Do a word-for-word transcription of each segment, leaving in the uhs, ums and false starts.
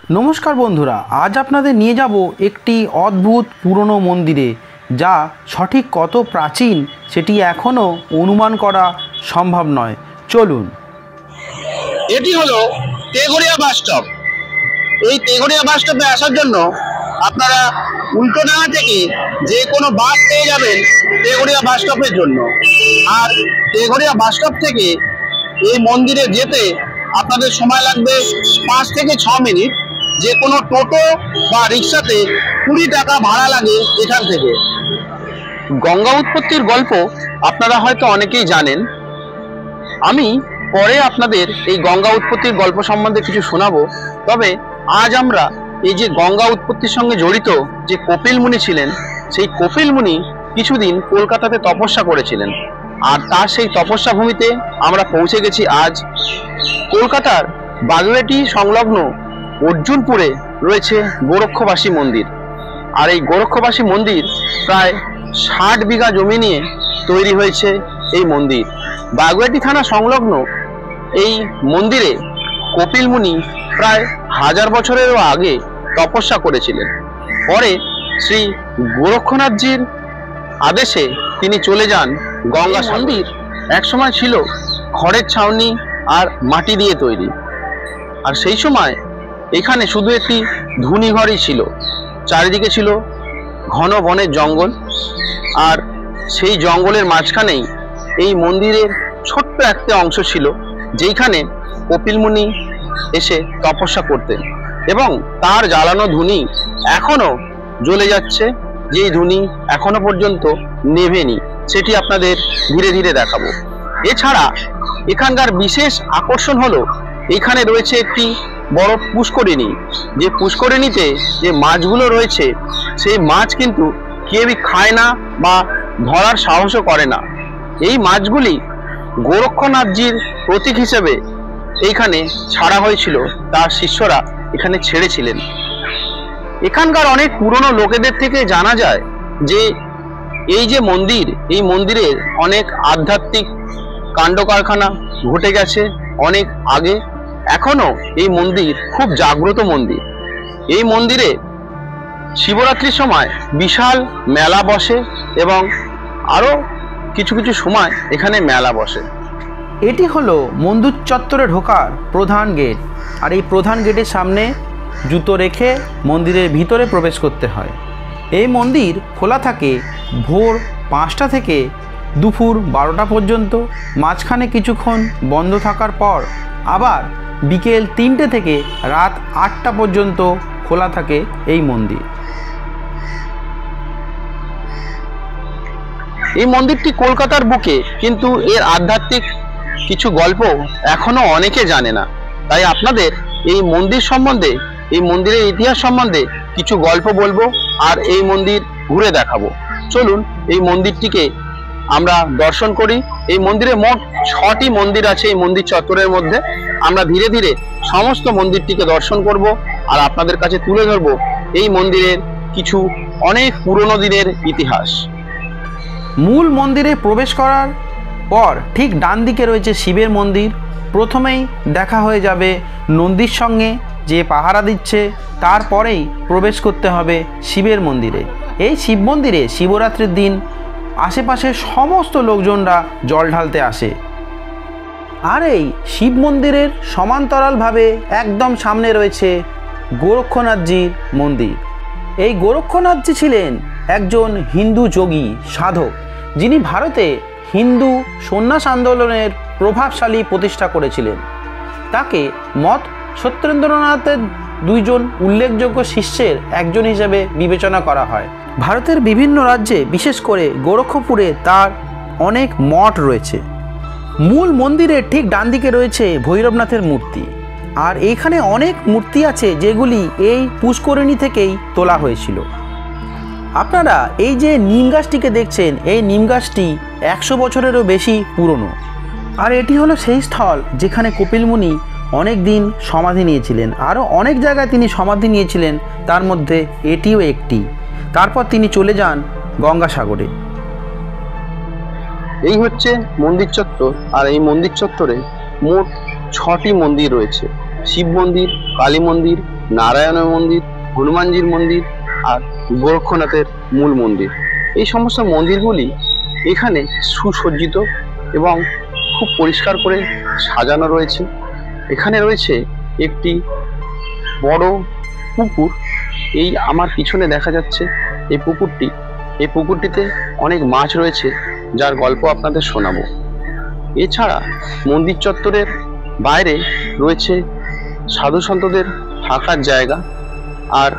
নমস্কার বন্ধুরা, আজ আপনাদের নিয়ে যাব একটি অদ্ভুত পুরনো মন্দিরে, যা সঠিক কত প্রাচীন সেটি এখনও অনুমান করা সম্ভব নয়। চলুন। এটি হলো তেঘরিয়া বাস স্টপ। এই তেঘরিয়া বাস স্টপে আসার জন্য আপনারা উল্টোডাঙা থেকে যে কোনো বাস পেয়ে যাবেন তেঘরিয়া বাস স্টপের জন্য। আর তেঘরিয়া বাস স্টপ থেকে এই মন্দিরে যেতে আপনাদের সময় লাগবে পাঁচ থেকে ছ মিনিট। যে কোনো টোটো বা রিক্সাতে কুড়ি টাকা ভাড়া লাগে এখান থেকে। গঙ্গা উৎপত্তির গল্প আপনারা হয়তো অনেকেই জানেন। আমি পরে আপনাদের এই গঙ্গা উৎপত্তির গল্প সম্বন্ধে কিছু শোনাবো। তবে আজ আমরা এই যে গঙ্গা উৎপত্তির সঙ্গে জড়িত যে কপিল মুনি ছিলেন, সেই কপিল মুনি কিছুদিন কলকাতাতে তপস্যা করেছিলেন। আর তার সেই তপস্যা ভূমিতে আমরা পৌঁছে গেছি আজ। কলকাতার বাগুইআটি সংলগ্ন অর্জুনপুরে রয়েছে গোরক্ষবাসী মন্দির। আর এই গোরক্ষবাসী মন্দির প্রায় ষাট বিঘা জমি নিয়ে তৈরি হয়েছে এই মন্দির। বাগুইআটি থানা সংলগ্ন এই মন্দিরে কপিল মুনি প্রায় হাজার বছরেরও আগে তপস্যা করেছিলেন। পরে শ্রী গোরক্ষনাথজির আদেশে তিনি চলে যান গঙ্গা। মন্দির একসময় ছিল খড়ের ছাউনি আর মাটি দিয়ে তৈরি। আর সেই সময় এখানে শুধু একটি ধুনিঘরই ছিল, চারিদিকে ছিল ঘন বনের জঙ্গল। আর সেই জঙ্গলের মাঝখানেই এই মন্দিরের ছোট্ট একটা অংশ ছিল, যেইখানে কপিল মুনি এসে তপস্যা করতেন। এবং তার জ্বালানো ধুনি এখনো জ্বলে যাচ্ছে, যেই ধুনি এখনো পর্যন্ত নেভেনি, সেটি আপনাদের ধীরে ধীরে দেখাবো। এছাড়া এখানকার বিশেষ আকর্ষণ হলো এখানে রয়েছে একটি বড় পুষ্করিণী। যে পুষ্করিণীতে যে মাছগুলো রয়েছে, সেই মাছ কিন্তু কেউই খায় না বা ধরার সাহসও করে না। এই মাছগুলি গোরক্ষনাথজির প্রতীক হিসেবে এইখানে ছাড়া হয়েছিল, তার শিষ্যরা এখানে ছেড়েছিলেন। এখানকার অনেক পুরনো লোকেদের থেকে জানা যায় যে এই যে মন্দির, এই মন্দিরের অনেক আধ্যাত্মিক কাণ্ড কারখানা ঘটে গেছে অনেক আগে। এখনো এই মন্দির খুব জাগ্রত মন্দির। এই মন্দিরে শিবরাত্রির সময় বিশাল মেলা বসে এবং আরো কিছু কিছু সময় এখানে মেলা বসে। এটি হলো মন্দির চত্বরে ঢোকার প্রধান গেট। আর এই প্রধান গেটের সামনে জুতো রেখে মন্দিরের ভিতরে প্রবেশ করতে হয়। এই মন্দির খোলা থাকে ভোর পাঁচটা থেকে দুপুর বারোটা পর্যন্ত। মাঝখানে কিছুক্ষণ বন্ধ থাকার পর আবার বিকেল তিনটে থেকে রাত আটটা পর্যন্ত খোলা থাকে এই মন্দির। এই মন্দিরটি কলকাতার বুকে, কিন্তু এর আধ্যাত্মিক কিছু গল্প এখনো অনেকে জানে না। তাই আপনাদের এই মন্দির সম্বন্ধে, এই মন্দিরের ইতিহাস সম্বন্ধে কিছু গল্প বলবো আর এই মন্দির ঘুরে দেখাবো। চলুন এই মন্দিরটিকে আমরা দর্শন করি। এই মন্দিরে মোট ছটি মন্দির আছে এই মন্দির চত্বরের মধ্যে। আমরা ধীরে ধীরে সমস্ত মন্দিরটিকে দর্শন করব আর আপনাদের কাছে তুলে ধরব এই মন্দিরের কিছু অনেক পুরনো দিনের ইতিহাস। মূল মন্দিরে প্রবেশ করার পর ঠিক ডান দিকে রয়েছে শিবের মন্দির। প্রথমেই দেখা হয়ে যাবে নন্দীর সঙ্গে যে পাহারা দিচ্ছে, তারপরেই প্রবেশ করতে হবে শিবের মন্দিরে। এই শিব মন্দিরে শিবরাত্রির দিন আশেপাশের সমস্ত লোকজনরা জল ঢালতে আসে। আর এই শিব মন্দিরের সমান্তরালভাবে একদম সামনে রয়েছে গোরক্ষনাথজির মন্দির। এই গোরক্ষনাথজি ছিলেন একজন হিন্দু যোগী সাধক, যিনি ভারতে হিন্দু সন্ন্যাস আন্দোলনের প্রভাবশালী প্রতিষ্ঠা করেছিলেন। তাকে মঠ সত্যেন্দ্রনাথের দুইজন উল্লেখযোগ্য শিষ্যের একজন হিসেবে বিবেচনা করা হয়। ভারতের বিভিন্ন রাজ্যে, বিশেষ করে গোরক্ষপুরে তার অনেক মঠ রয়েছে। মূল মন্দিরের ঠিক ডান দিকে রয়েছে ভৈরবনাথের মূর্তি। আর এইখানে অনেক মূর্তি আছে যেগুলি এই পুষ্করিণী থেকেই তোলা হয়েছিল। আপনারা এই যে নিম গাছটিকে দেখছেন, এই নিম গাছটি একশো বছরেরও বেশি পুরনো। আর এটি হলো সেই স্থল যেখানে কপিল মুনি অনেক দিন সমাধি নিয়েছিলেন। আরও অনেক জায়গায় তিনি সমাধি নিয়েছিলেন, তার মধ্যে এটিও একটি। তারপর তিনি চলে যান গঙ্গাসাগরে। এই হচ্ছে মন্দির চত্বর। আর এই মন্দির চত্বরে মোট ছটি মন্দির রয়েছে। শিব মন্দির, কালী মন্দির, নারায়ণের মন্দির, হনুমানজির মন্দির আর গোরক্ষনাথের মূল মন্দির। এই সমস্ত মন্দিরগুলি এখানে সুসজ্জিত এবং খুব পরিষ্কার করে সাজানো রয়েছে। এখানে রয়েছে একটি বড় পুকুর। এই আমার পিছনে দেখা যাচ্ছে এই পুকুরটি, এই পুকুরটিতে অনেক মাছ রয়েছে, যার গল্প আপনাদের শোনাবো। এছাড়া মন্দির চত্বরের বাইরে রয়েছে সাধু সন্তদের থাকার জায়গা। আর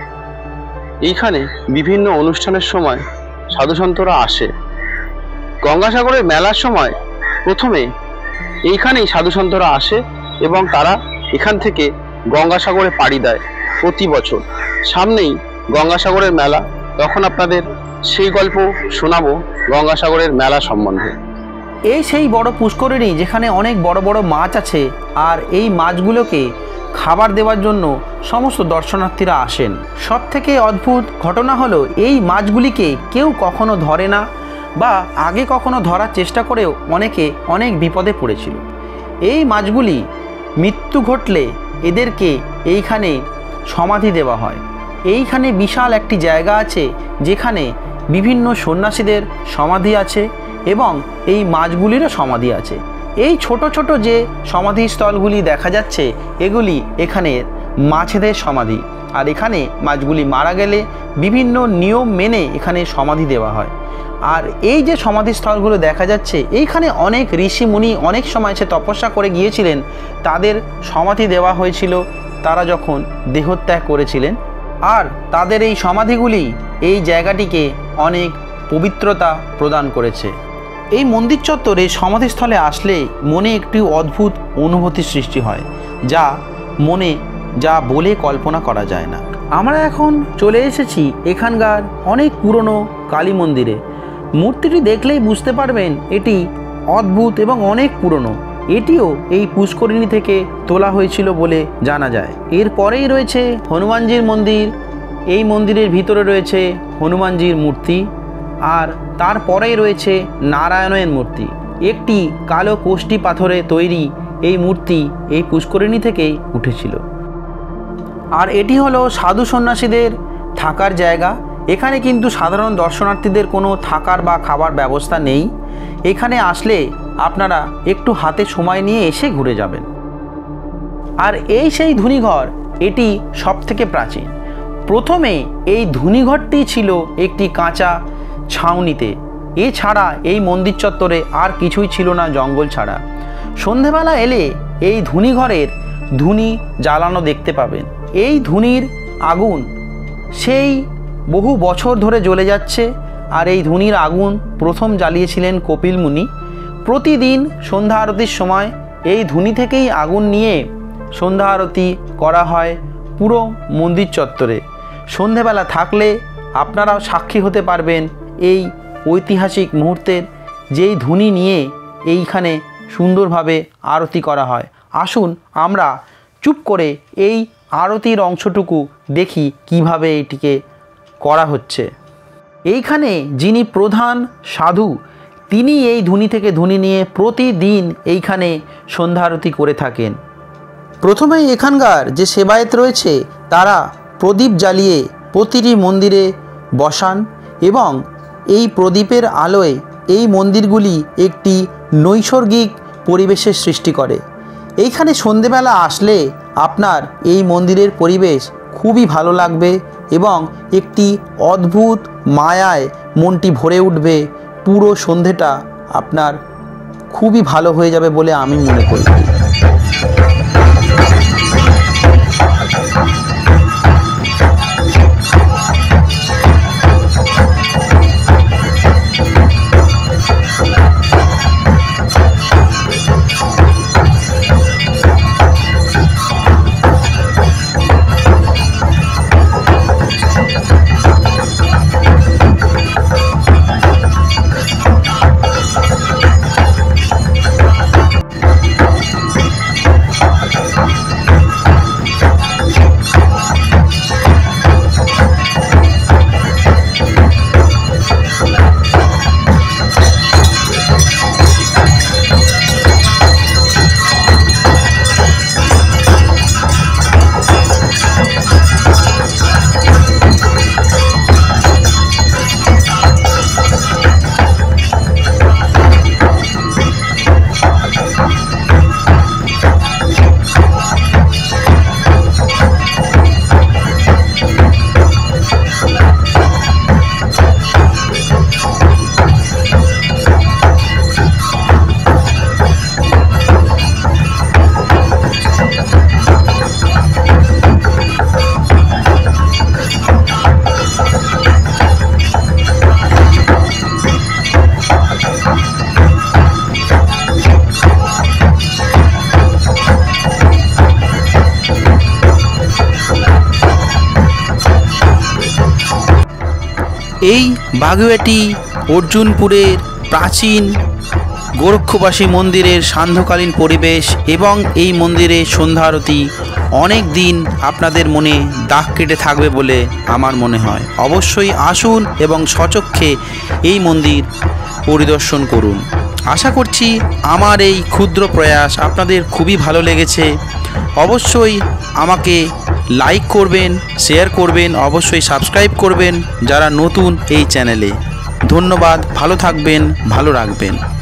এইখানে বিভিন্ন অনুষ্ঠানের সময় সাধু সন্তরা আসে। গঙ্গাসাগরের মেলার সময় প্রথমে এইখানেই সাধু সন্তরা আসে এবং তারা এখান থেকে গঙ্গাসাগরে পাড়ি দেয় প্রতি বছর। সামনেই গঙ্গাসাগরের মেলা, তখন আপনাদের সেই গল্প শোনাবো গঙ্গাসাগরের মেলা সম্বন্ধে। এই সেই বড় পুষ্করিণী যেখানে অনেক বড় বড় মাছ আছে, আর এই মাছগুলোকে খাবার দেওয়ার জন্য সমস্ত দর্শনার্থীরা আসেন। সব থেকে অদ্ভুত ঘটনা হলো এই মাছগুলিকে কেউ কখনো ধরে না, বা আগে কখনো ধরার চেষ্টা করেও অনেকে অনেক বিপদে পড়েছিল। এই মাছগুলি মৃত্যু ঘটলে এদেরকে এইখানে সমাধি দেওয়া হয়। এইখানে বিশাল একটি জায়গা আছে যেখানে বিভিন্ন সন্ন্যাসীদের সমাধি আছে এবং এই মাছগুলিরও সমাধি আছে। এই ছোট ছোট যে সমাধিস্থলগুলি দেখা যাচ্ছে, এগুলি এখানে মাছেদের সমাধি। আর এখানে মাছগুলি মারা গেলে বিভিন্ন নিয়ম মেনে এখানে সমাধি দেওয়া হয়। আর এই যে সমাধিস্থলগুলো দেখা যাচ্ছে, এইখানে অনেক ঋষিমুনি অনেক সময় সে তপস্যা করে গিয়েছিলেন, তাদের সমাধি দেওয়া হয়েছিল তারা যখন দেহত্যাগ করেছিলেন। আর তাদের এই সমাধিগুলি এই জায়গাটিকে অনেক পবিত্রতা প্রদান করেছে। এই মন্দির চত্বরে সমাধিস্থলে আসলে মনে একটি অদ্ভুত অনুভূতি সৃষ্টি হয়, যা মনে যা বলে কল্পনা করা যায় না। আমরা এখন চলে এসেছি এখানকার অনেক পুরনো কালী মন্দিরে। মূর্তিটি দেখলেই বুঝতে পারবেন এটি অদ্ভুত এবং অনেক পুরনো। এটিও এই পুষ্করিণী থেকে তোলা হয়েছিল বলে জানা যায়। এরপরেই রয়েছে হনুমানজির মন্দির। এই মন্দিরের ভিতরে রয়েছে হনুমানজির মূর্তি, আর তারপরেই রয়েছে নারায়ণের মূর্তি। একটি কালো কোষ্টি পাথরে তৈরি এই মূর্তি এই পুষ্করিণী থেকেই উঠেছিল। আর এটি হলো সাধু সন্ন্যাসীদের থাকার জায়গা। এখানে কিন্তু সাধারণ দর্শনার্থীদের কোনো থাকার বা খাবার ব্যবস্থা নেই। এখানে আসলে আপনারা একটু হাতে সময় নিয়ে এসে ঘুরে যাবেন। আর এই সেই ধুনিঘর, এটি সব থেকে প্রাচীন। প্রথমে এই ধুনিঘরটি ছিল একটি কাঁচা ছাউনিতে। এছাড়া এই মন্দির চত্বরে আর কিছুই ছিল না, জঙ্গল ছাড়া। সন্ধেবেলা এলে এই ধুনিঘরের ধুনি জ্বালানো দেখতে পাবেন। এই ধুনির আগুন সেই বহু বছর ধরে জ্বলে যাচ্ছে। আর এই ধুনির আগুন প্রথম জ্বালিয়েছিলেন কপিল মুনি। প্রতিদিন সন্ধ্যা আরতির সময় এই ধুনি থেকেই আগুন নিয়ে সন্ধ্যা আরতি করা হয় পুরো মন্দির চত্বরে। সন্ধেবেলা থাকলে আপনারাও সাক্ষী হতে পারবেন এই ঐতিহাসিক মুহূর্তের, যেই ধুনি নিয়ে এইখানে সুন্দরভাবে আরতি করা হয়। আসুন আমরা চুপ করে এই আরতির অংশটুকু দেখি কিভাবে এটিকে করা হচ্ছে। এইখানে যিনি প্রধান সাধু, তিনি এই ধুনি থেকে ধুনি নিয়ে প্রতিদিন এইখানে সন্ধ্যা আরতি করে থাকেন। প্রথমেই এখানকার যে সেবায়েত রয়েছে তারা প্রদীপ জ্বালিয়ে প্রতিটি মন্দিরে বসান এবং এই প্রদীপের আলোয় এই মন্দিরগুলি একটি নৈসর্গিক পরিবেশের সৃষ্টি করে। এইখানে সন্ধেবেলা আসলে আপনার এই মন্দিরের পরিবেশ খুবই ভালো লাগবে এবং একটি অদ্ভুত মায়ায় মনটি ভরে উঠবে। পুরো সন্ধেটা আপনার খুবই ভালো হয়ে যাবে বলে আমি মনে করি। এই বাগুইআটি অর্জুনপুরের প্রাচীন গোরক্ষবাসী মন্দিরের সান্ধ্যকালীন পরিবেশ এবং এই মন্দিরে সন্ধ্যা আরতি অনেক দিন আপনাদের মনে দাগ কেটে থাকবে বলে আমার মনে হয়। অবশ্যই আসুন এবং স্বচক্ষে এই মন্দির পরিদর্শন করুন। আশা করছি আমার এই ক্ষুদ্র প্রয়াস আপনাদের খুবই ভালো লেগেছে। অবশ্যই আমাকে লাইক করবেন, শেয়ার করবেন, অবশ্যই সাবস্ক্রাইব করবেন যারা নতুন এই চ্যানেলে। ধন্যবাদ, ভালো থাকবেন, ভালো রাখবেন।